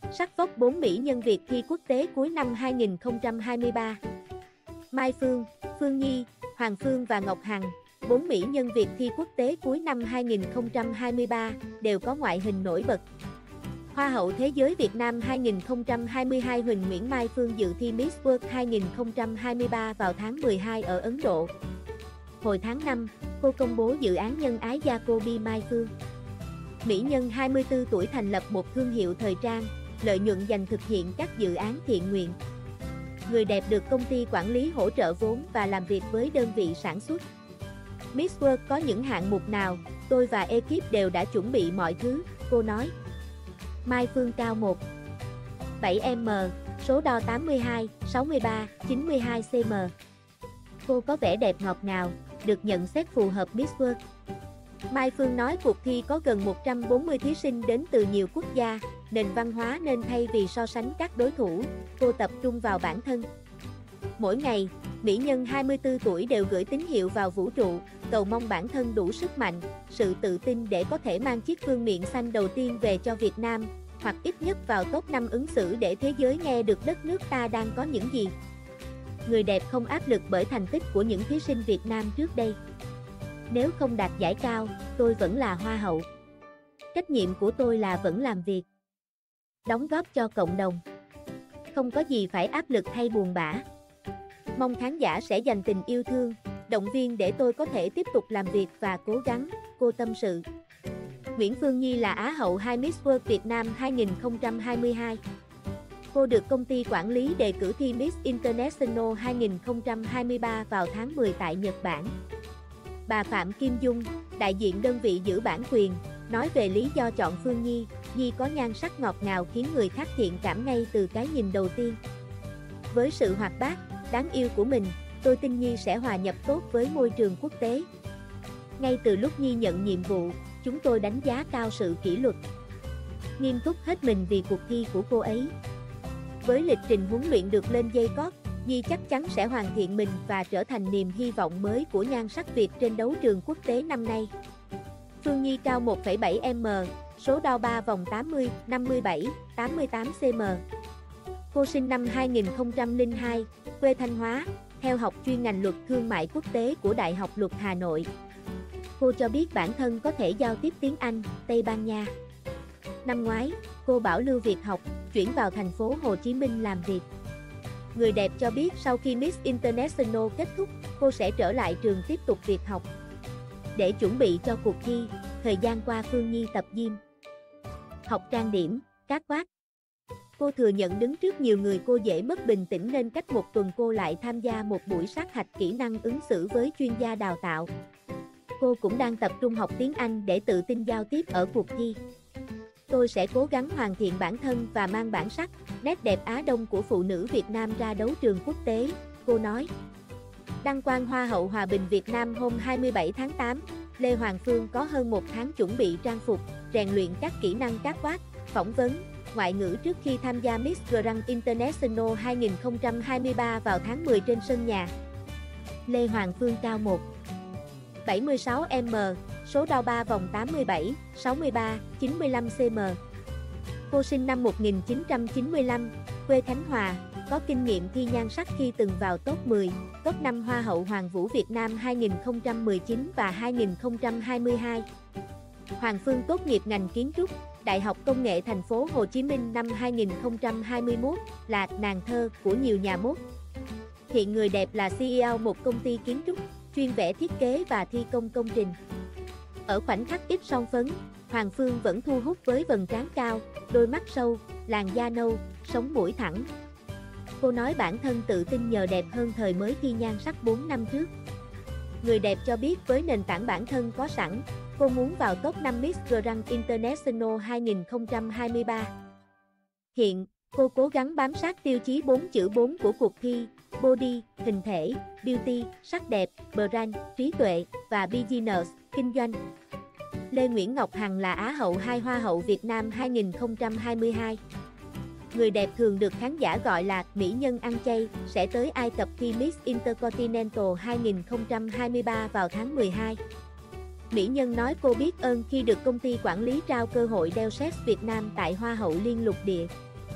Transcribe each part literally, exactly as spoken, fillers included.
Sắc vóc bốn mỹ nhân Việt thi quốc tế cuối năm hai nghìn không trăm hai mươi ba. Mai Phương, Phương Nhi, Hoàng Phương và Ngọc Hằng, bốn mỹ nhân Việt thi quốc tế cuối năm hai nghìn không trăm hai mươi ba, đều có ngoại hình nổi bật. Hoa hậu Thế giới Việt Nam hai nghìn không trăm hai mươi hai Huỳnh Nguyễn Mai Phương dự thi Miss World hai nghìn không trăm hai mươi ba vào tháng mười hai ở Ấn Độ. Hồi tháng năm, cô công bố dự án nhân ái Jacoby Mai Phương. Mỹ nhân hai mươi tư tuổi thành lập một thương hiệu thời trang, lợi nhuận dành thực hiện các dự án thiện nguyện. Người đẹp được công ty quản lý hỗ trợ vốn và làm việc với đơn vị sản xuất. Miss World có những hạng mục nào, tôi và ekip đều đã chuẩn bị mọi thứ, cô nói. Mai Phương cao một phẩy bảy mét, số đo tám mươi hai, sáu mươi ba, chín mươi hai xăng-ti-mét. Cô có vẻ đẹp ngọt ngào, được nhận xét phù hợp Miss World. Mai Phương nói cuộc thi có gần một trăm bốn mươi thí sinh đến từ nhiều quốc gia, nền văn hóa nên thay vì so sánh các đối thủ, cô tập trung vào bản thân. Mỗi ngày, mỹ nhân hai mươi tư tuổi đều gửi tín hiệu vào vũ trụ, cầu mong bản thân đủ sức mạnh, sự tự tin để có thể mang chiếc vương miện xanh đầu tiên về cho Việt Nam, hoặc ít nhất vào top năm ứng xử để thế giới nghe được đất nước ta đang có những gì. Người đẹp không áp lực bởi thành tích của những thí sinh Việt Nam trước đây. Nếu không đạt giải cao, tôi vẫn là hoa hậu. Trách nhiệm của tôi là vẫn làm việc, đóng góp cho cộng đồng. Không có gì phải áp lực hay buồn bã. Mong khán giả sẽ dành tình yêu thương, động viên để tôi có thể tiếp tục làm việc và cố gắng, cô tâm sự. Nguyễn Phương Nhi là Á hậu hai Miss World Việt Nam hai nghìn không trăm hai mươi hai. Cô được công ty quản lý đề cử thi Miss International hai nghìn không trăm hai mươi ba vào tháng mười tại Nhật Bản. Bà Phạm Kim Dung, đại diện đơn vị giữ bản quyền, nói về lý do chọn Phương Nhi. Nhi có nhan sắc ngọt ngào khiến người khác thiện cảm ngay từ cái nhìn đầu tiên. Với sự hoạt bát, đáng yêu của mình, tôi tin Nhi sẽ hòa nhập tốt với môi trường quốc tế. Ngay từ lúc Nhi nhận nhiệm vụ, chúng tôi đánh giá cao sự kỷ luật, nghiêm túc hết mình vì cuộc thi của cô ấy. Với lịch trình huấn luyện được lên dây cót, Nhi chắc chắn sẽ hoàn thiện mình và trở thành niềm hy vọng mới của nhan sắc Việt trên đấu trường quốc tế năm nay. Phương Nhi cao một phẩy bảy mét, số đo ba vòng tám mươi, năm mươi bảy, tám mươi tám xăng-ti-mét. Cô sinh năm hai nghìn không trăm lẻ hai, quê Thanh Hóa, theo học chuyên ngành luật thương mại quốc tế của Đại học Luật Hà Nội. Cô cho biết bản thân có thể giao tiếp tiếng Anh, Tây Ban Nha. Năm ngoái, cô bảo lưu việc học, chuyển vào thành phố Hồ Chí Minh làm việc. Người đẹp cho biết sau khi Miss International kết thúc, cô sẽ trở lại trường tiếp tục việc học. Để chuẩn bị cho cuộc thi, thời gian qua Phương Nhi tập gym, học trang điểm, cát quát. Cô thừa nhận đứng trước nhiều người cô dễ mất bình tĩnh nên cách một tuần cô lại tham gia một buổi sát hạch kỹ năng ứng xử với chuyên gia đào tạo. Cô cũng đang tập trung học tiếng Anh để tự tin giao tiếp ở cuộc thi. Tôi sẽ cố gắng hoàn thiện bản thân và mang bản sắc, nét đẹp Á Đông của phụ nữ Việt Nam ra đấu trường quốc tế, cô nói. Đăng quang Hoa hậu Hòa bình Việt Nam hôm hai mươi bảy tháng tám, Lê Hoàng Phương có hơn một tháng chuẩn bị trang phục, rèn luyện các kỹ năng cát quát, phỏng vấn, ngoại ngữ trước khi tham gia Miss Grand International hai nghìn không trăm hai mươi ba vào tháng mười trên sân nhà. Lê Hoàng Phương cao một phẩy bảy mươi sáu mét, số đo ba vòng tám mươi bảy, sáu mươi ba, chín mươi lăm xăng-ti-mét. Cô sinh năm một nghìn chín trăm chín mươi lăm, quê Khánh Hòa, có kinh nghiệm thi nhan sắc khi từng vào top mười, top năm Hoa hậu Hoàng vũ Việt Nam hai nghìn không trăm mười chín và hai nghìn không trăm hai mươi hai. Hoàng Phương tốt nghiệp ngành kiến trúc, Đại học Công nghệ Thành phố Hồ Chí Minh năm hai nghìn không trăm hai mươi mốt, là nàng thơ của nhiều nhà mốt. Hiện người đẹp là xê e ô một công ty kiến trúc, chuyên vẽ thiết kế và thi công công trình. Ở khoảnh khắc ít son phấn, Hoàng Phương vẫn thu hút với vầng trán cao, đôi mắt sâu, làn da nâu, sống mũi thẳng. Cô nói bản thân tự tin nhờ đẹp hơn thời mới thi nhan sắc bốn năm trước. Người đẹp cho biết với nền tảng bản thân có sẵn, cô muốn vào top năm Miss Grand International hai nghìn không trăm hai mươi ba. Hiện, cô cố gắng bám sát tiêu chí bốn chữ bốn của cuộc thi: Body, hình thể, Beauty, sắc đẹp, Brand, trí tuệ, và Business, kinh doanh. Lê Nguyễn Ngọc Hằng là Á hậu hai Hoa hậu Việt Nam hai nghìn không trăm hai mươi hai. Người đẹp thường được khán giả gọi là mỹ nhân ăn chay, sẽ tới Ai Cập thi Miss Intercontinental hai nghìn không trăm hai mươi ba vào tháng mười hai. Mỹ nhân nói cô biết ơn khi được công ty quản lý trao cơ hội đeo set Việt Nam tại Hoa hậu Liên lục địa.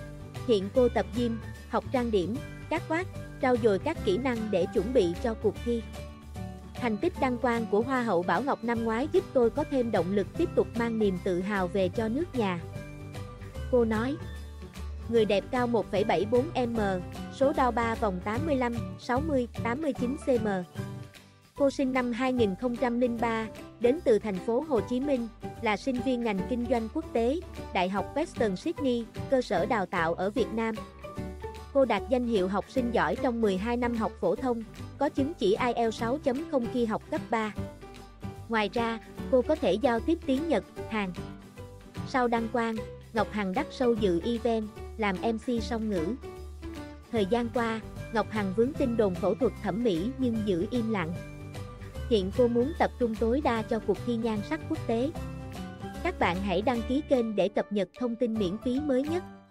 Hiện cô tập gym, học trang điểm, cát quát, trau dồi các kỹ năng để chuẩn bị cho cuộc thi. Thành tích đăng quang của Hoa hậu Bảo Ngọc năm ngoái giúp tôi có thêm động lực tiếp tục mang niềm tự hào về cho nước nhà. Cô nói, người đẹp cao một phẩy bảy bốn mét, số đo ba vòng tám mươi lăm, sáu mươi, tám mươi chín xăng-ti-mét. Cô sinh năm hai nghìn không trăm lẻ ba, đến từ thành phố Hồ Chí Minh, là sinh viên ngành kinh doanh quốc tế, Đại học Western Sydney, cơ sở đào tạo ở Việt Nam. Cô đạt danh hiệu học sinh giỏi trong mười hai năm học phổ thông, có chứng chỉ ai eo sáu chấm không khi học cấp ba. Ngoài ra, cô có thể giao tiếp tiếng Nhật, Hàn. Sau đăng quang, Ngọc Hằng đắt sâu dự event, làm em xê song ngữ. Thời gian qua, Ngọc Hằng vướng tin đồn phẫu thuật thẩm mỹ nhưng giữ im lặng. Hiện cô muốn tập trung tối đa cho cuộc thi nhan sắc quốc tế. Các bạn hãy đăng ký kênh để cập nhật thông tin miễn phí mới nhất.